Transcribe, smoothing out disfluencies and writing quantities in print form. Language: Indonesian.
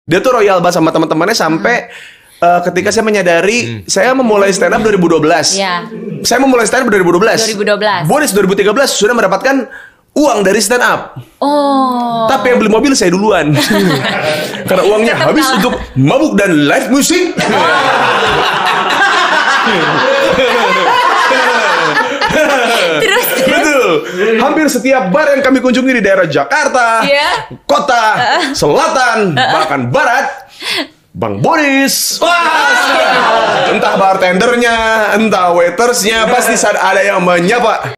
Dia tuh royal banget sama teman-temannya sampai ketika saya menyadari saya memulai stand up 2012. Iya. Saya memulai stand up 2012. 2012. Boris 2013 sudah mendapatkan uang dari stand up. Oh. Tapi yang beli mobil saya duluan. Karena uangnya Tetap habis kalah. untuk mabuk dan live musik. Terus. Betul. Hampir setiap bar yang kami kunjungi di daerah Jakarta, Iya. kota, selatan, bahkan barat, Bang Boris. Entah bartendernya, entah waitersnya, pasti ada yang menyapa.